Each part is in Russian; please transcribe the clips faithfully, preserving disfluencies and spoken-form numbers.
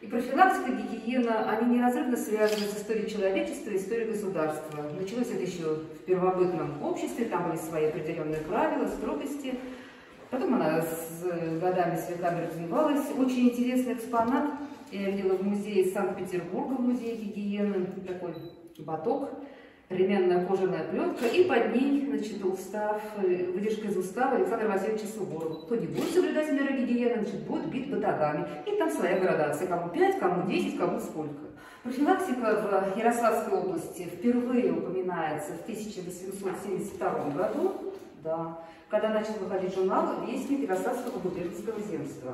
И профилактика, гигиена, они неразрывно связаны с историей человечества и историей государства. Началось это еще в первобытном обществе, там были свои определенные правила, строгости. Потом она с годами, с веками развивалась. Очень интересный экспонат. Я видела в музее Санкт-Петербурга, в музее гигиены, такой баток, ременная кожаная пленка, и под ней, значит, устав, выдержка из устава Александра Васильевича Суворова. Кто не будет соблюдать меры гигиены, значит, будет бит батагами. И там своя градация, кому пять, кому десять, кому сколько. Профилактика в Ярославской области впервые упоминается в тысяча восемьсот семьдесят втором году, да, когда начал выходить журнал «Вестник Ярославского губернского земства».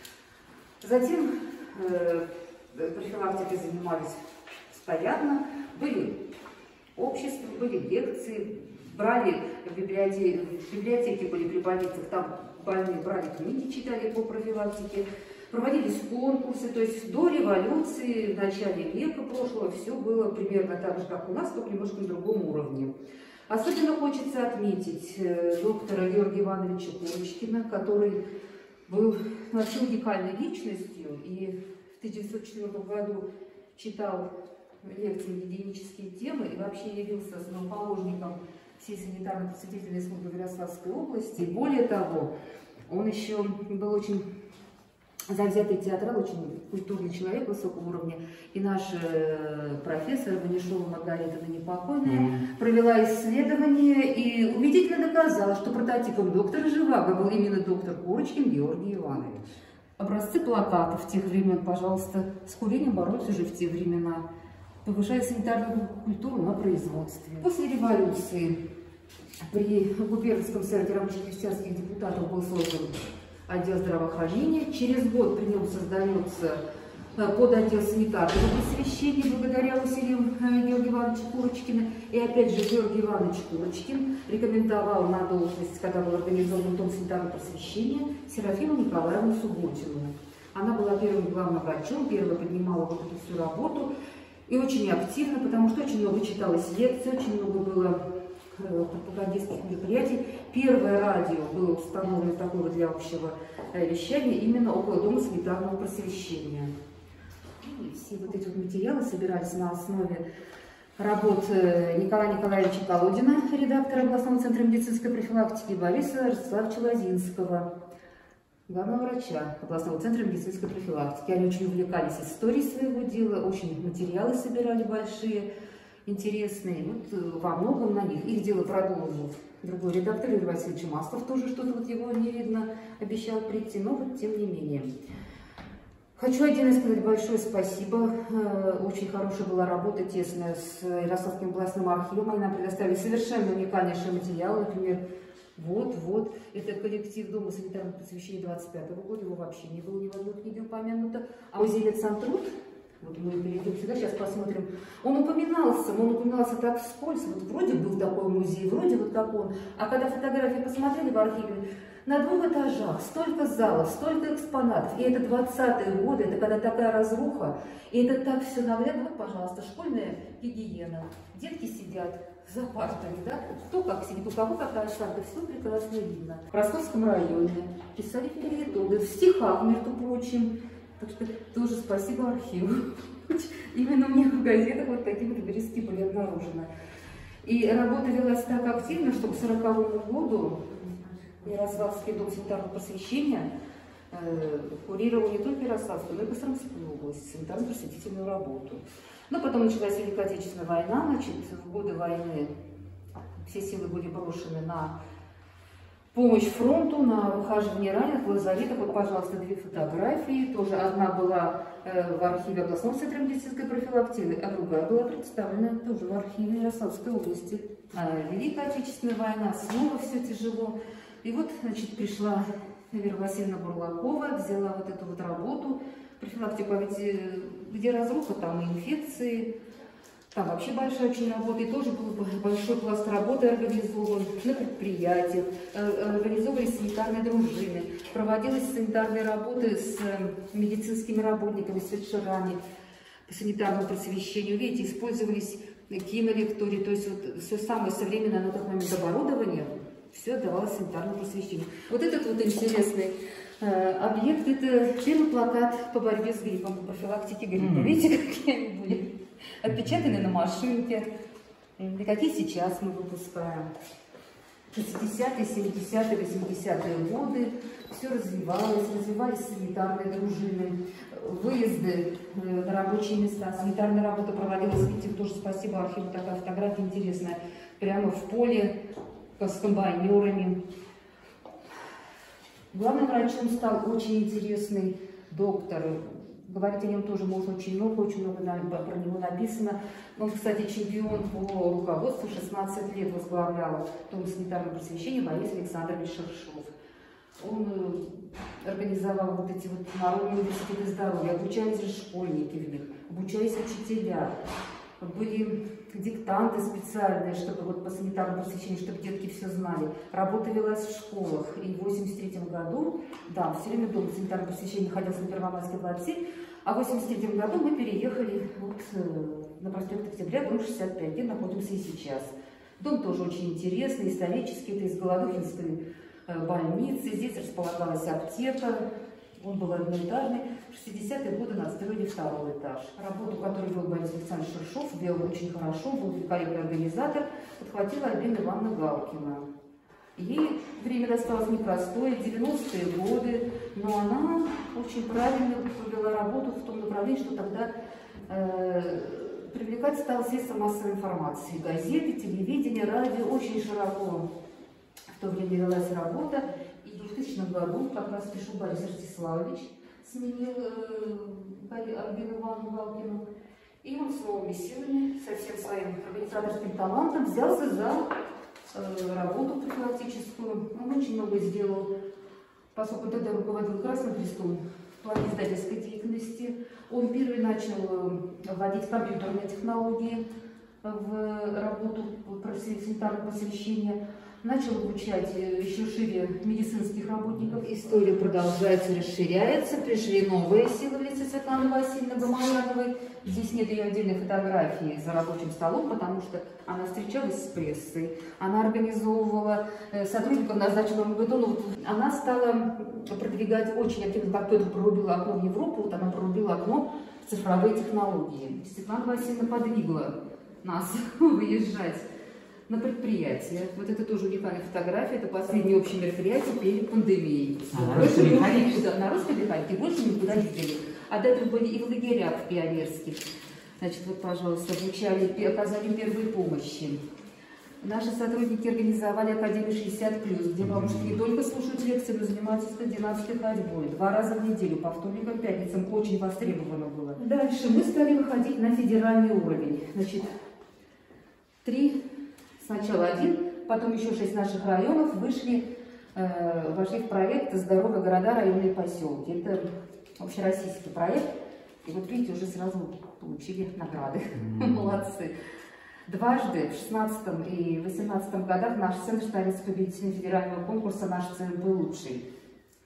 Затем э, профилактикой занимались постоянно, были общества, были лекции, брали в библиотеке, в библиотеке были при больницах, там больные брали книги, читали по профилактике, проводились конкурсы, то есть до революции, в начале века прошлого все было примерно так же, как у нас, только немножко на другом уровне. Особенно хочется отметить э, доктора Георгия Ивановича Курочкина, который был вообще уникальной личностью и в тысяча девятьсот четвёртом году читал лекции на гигиенические темы и вообще явился основоположником всей санитарно-просветительной службы в Ярославской области. Более того, он еще был очень завзятый театрал, очень культурный человек высокого уровня. И наш профессор Ванишова Маргарита, ныне покойная, mm-hmm. провела исследование и убедительно доказала, что прототипом доктора Живаго был именно доктор Курочкин Георгий Иванович. Образцы плакатов тех времен, пожалуйста, с курением боролись уже в те времена, повышая санитарную культуру на производстве. После революции при губернском совете рабочих крестьянских депутатов был создан отдел здравоохранения. Через год при нем создается подотдел санитарного просвещения благодаря усилиям Георгия Ивановича Курочкина. И опять же Георгий Иванович Курочкин рекомендовал на должность, когда был организован Дом санитарного просвещения, Серафиму Николаевну Субботину. Она была первым главным врачом, первая поднимала вот эту всю работу. И очень активно, потому что очень много читалось лекций, очень много было пропагандистских мероприятий. Первое радио было установлено такого для общего вещания именно около Дома санитарного просвещения. И все вот эти вот материалы собирались на основе работ Николая Николаевича Колодина, редактора областного центра медицинской профилактики, и Бориса Ростиславовича Лозинского, главного врача областного центра медицинской профилактики. Они очень увлекались историей своего дела, очень материалы собирали большие, интересные. Вот во многом на них их дело продолжил другой редактор Юрий Васильевич Маслов, тоже что-то вот его не видно, обещал прийти, но вот тем не менее. Хочу отдельно сказать большое спасибо. Очень хорошая была работа тесная с Ярославским областным архивом. Они нам предоставили совершенно уникальнейшие материалы, например, Вот, вот, это коллектив Дома санитарного просвещения двадцать пятого года, его вообще не было ни в одной книге упомянуто. А музей Медсантруда, вот мы перейдем сюда, сейчас посмотрим, он упоминался, но он упоминался так вскользь, вот вроде был такой музей, вроде вот как он. А когда фотографии посмотрели в архиве, на двух этажах столько залов, столько экспонатов, и это двадцатые годы, это когда такая разруха, и это так все наглядно. Вот, пожалуйста, школьная гигиена, детки сидят за партами, да? Кто как сидит, у кого какая шарка, все прекрасно видно. В Ростовском районе писали филитоны, в стихах, между прочим. Так что тоже спасибо архиву. Именно у них в газетах вот такие вот березки были обнаружены. И работа велась так активно, что к сороковому году Ярославский дом санитарного просвещения э, курировал не только Ярославскую, но и Костромскую область, санитарно-просветительную работу. Но потом началась Великая Отечественная война, значит, в годы войны все силы были брошены на помощь фронту, на выхаживание раненых в лазаретах. Вот, пожалуйста, две фотографии. Тоже одна была э, в архиве областного центра медицинской профилактики, а другая была представлена тоже в архиве Ярославской области. А Великая Отечественная война, снова все тяжело. И вот, значит, пришла Вера Васильевна Бурлакова, взяла вот эту вот работу, профилактику, а ведь где разруха, там и инфекции, там вообще большая очень работа, и тоже был большой пласт работы организован на предприятиях, организовывались санитарные дружины, проводились санитарные работы с медицинскими работниками, с фельдшерами по санитарному просвещению. Видите, использовались кинолектории, то есть вот все самое современное на тот момент оборудование все отдавалось санитарному просвещению. Вот этот вот интересный э, объект, это первый плакат по борьбе с гриппом, по профилактике гриппа. Mm-hmm. Видите, какие они были? Отпечатаны на машинке. И какие сейчас мы выпускаем. шестидесятые, семидесятые, восьмидесятые годы. Все развивалось, развивались санитарные дружины, выезды на рабочие места. Санитарная работа проводилась, видите, тоже спасибо архиву, такая фотография интересная, прямо в поле с комбайнерами. Главным врачом стал очень интересный доктор. Говорить о нем тоже можно очень много, очень много про него написано. Он, кстати, чемпион по руководству, шестнадцать лет возглавлял Дом санитарного просвещения Борис Александрович Шершов. Он организовал вот эти вот народные университеты здоровья, обучались же школьники в них, обучались учителя. Были диктанты специальные, чтобы вот по санитарному просвещению, чтобы детки все знали. Работа велась в школах. И в восемьдесят третьем году, да, все время Дом санитарного просвещения находился на Первомайской двадцать семь, а в восемьдесят третьем году мы переехали вот на проспект Октября, дом шестьдесят пять, где находимся и сейчас. Дом тоже очень интересный, исторический, это из Голодухинской больницы. Здесь располагалась аптека. Он был одноэтажный. В шестидесятые годы настроили второй этаж. Работу, которую вел Борис Александрович Шершов, вел очень хорошо, был великолепный организатор, подхватила Альбина Ивановна Галкина. Ей время досталось непростое, девяностые годы, но она очень правильно провела работу в том направлении, что тогда э, привлекать стало средства массовой информации. Газеты, телевидение, радио, очень широко в то время велась работа. И в двухтысячном году, как раз пришел Борис Ростиславович, сменил э, Альбину Ивановну Галкину. И он с новыми силами, со всем своим организаторским талантом взялся за э, работу профилактическую. Он очень много сделал, поскольку тогда руководил Красным Крестом в плане издательской деятельности. Он первый начал вводить компьютерные технологии в работу санитарного просвещения. Начал обучать еще шире медицинских работников. История продолжается, расширяется. Пришли новые силы в лице Светланы Васильевны Гамаяновой. Здесь нет ее отдельной фотографии за рабочим столом, потому что она встречалась с прессой. Она организовывала сотрудников, назначенных в году. Она стала продвигать очень активно, как только прорубила окно в Европу, вот она прорубила окно в цифровые технологии. Светлана Васильевна подвигла нас выезжать на предприятие. Вот это тоже уникальная фотография. Это последнее общее мероприятие перед пандемией. А, больше никуда, на русской механике больше никуда не ездили. А до этого были и в лагерях пионерских. Значит, вот, пожалуйста, обучали, оказали первые помощи. Наши сотрудники организовали Академию шестьдесят плюс, где бабушки не только слушают лекции, но занимаются скандинавской ходьбой. Два раза в неделю, по вторникам, пятницам. Очень востребовано было. Дальше мы стали выходить на федеральный уровень. Значит, три... Сначала один, потом еще шесть наших районов вышли, э, вошли в проект «Здоровые города, районные поселки». Это общероссийский проект. И вот видите, уже сразу получили награды. Mm-hmm. Молодцы. Дважды, в шестнадцатом и восемнадцатом годах, наш центр становится победителем федерального конкурса «Наш центр был лучший».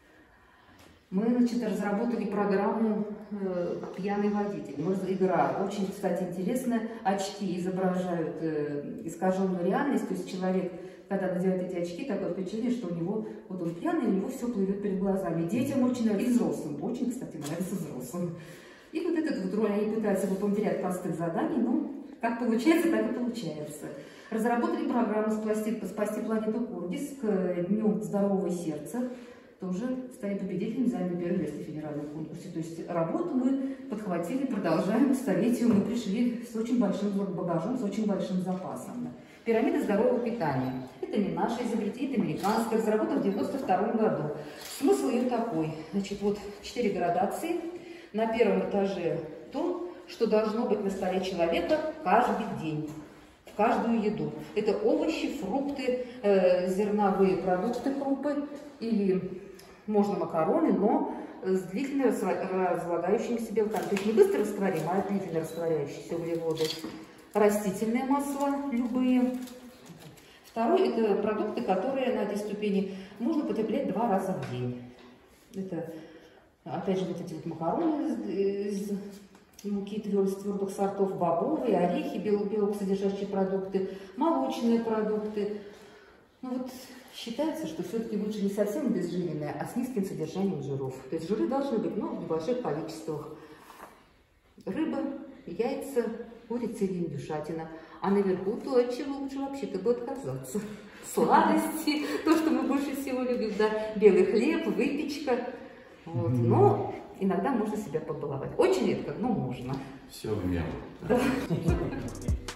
Мы, значит, разработали программу э, «Пьяный водитель». Игра очень, кстати, интересная. Очки изображают э, искаженную реальность. То есть человек, когда надевает эти очки, такое впечатление, что у него, вот он пьяный, у него все плывет перед глазами. Детям очень нравится, и взрослым. Очень, кстати, нравится взрослым. И вот этот вот роль, они пытаются выполнять ряд простых заданий, но как получается, так и получается. Разработали программу «Спасти, спасти планету Курдис» к Дню здорового сердца. Тоже стали победителями, заняли первое место в федеральном конкурсе. То есть работу мы подхватили, продолжаем. К столетию мы пришли с очень большим багажом, с очень большим запасом. Пирамида здорового питания. Это не наше изобретение, это американское, разработано в девяносто втором году. Смысл ее такой. Значит, вот четыре градации. На первом этаже то, что должно быть на столе человека каждый день. В каждую еду. Это овощи, фрукты, э, зерновые продукты, крупы или... Можно макароны, но с длительно разлагающимися белками. То есть не быстро растворимые, а длительно растворяющиеся углеводы. Растительные масла любые. Второй – это продукты, которые на этой ступени можно потреблять два раза в день. Это, опять же, вот эти вот макароны из, из муки твердых сортов, бобовые, орехи, белок, белок содержащие продукты, молочные продукты. Ну вот, Считается, что все-таки лучше не совсем обезжиренное, а с низким содержанием жиров. То есть жиры должны быть, но в небольших количествах. Рыба, яйца, курица или индюшатина. А наверху то, от чего лучше вообще-то бы отказаться. Сладости, то, что мы больше всего любим, да, белый хлеб, выпечка. Вот. Но иногда можно себя побаловать. Очень редко, но можно. Все в меру. Да.